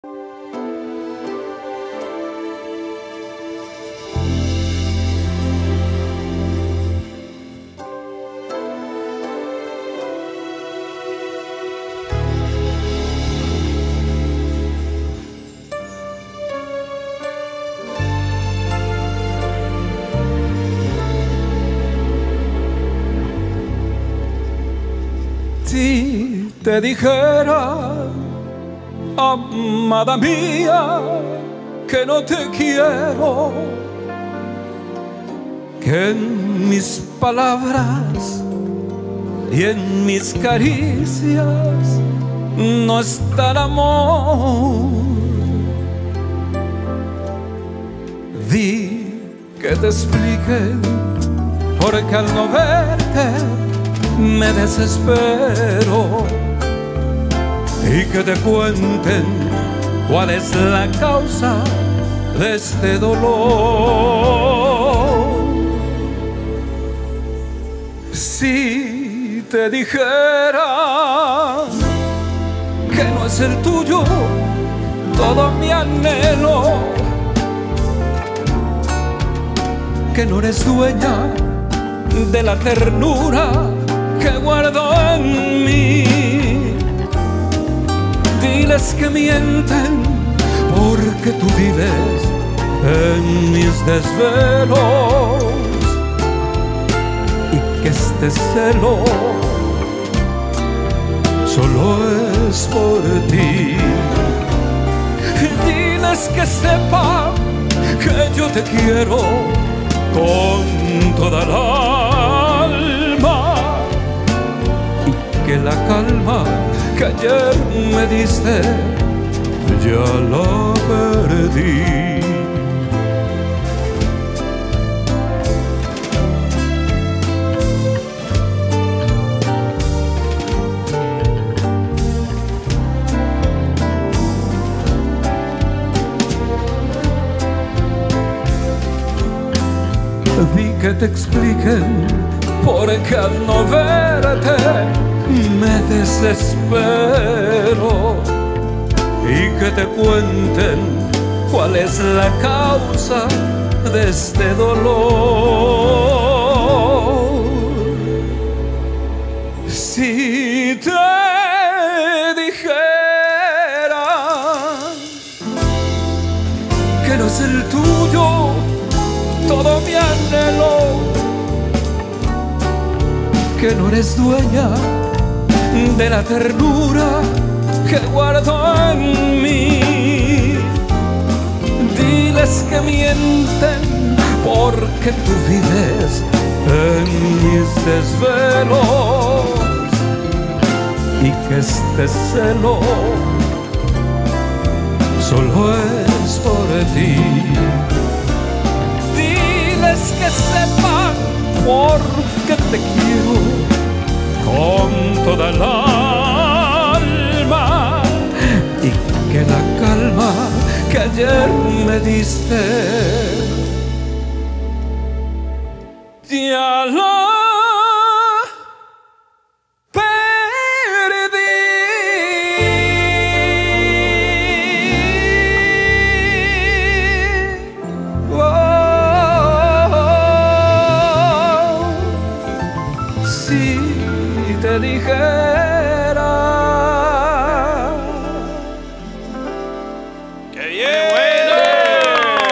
Si te dijera, amada mía, que no te quiero, que en mis palabras y en mis caricias no está el amor, di que te explique, porque al no verte me desespero, y que te cuenten cuál es la causa de este dolor. Si te dijera que no es el tuyo todo mi anhelo, que no eres dueña de la ternura que guardo en mí, diles que mienten, porque tú vives en mis desvelos, y que este celo solo es por ti. Diles que sepan que yo te quiero con toda el alma, que la calma que ayer me diste ya la perdí. Di que te expliquen, porque al no verte me desespero, y que te cuenten cuál es la causa de este dolor. Si te dijera que no es el tuyo todo mi anhelo, que no eres dueña de la ternura que guardo en mí, diles que mienten, porque tú vives en mis desvelos, y que este celo solo es por ti. Diles que sepan, porque te quiero con toda el alma, y que la calma que ayer me diste ya la perdí. Si te dijera que yeah.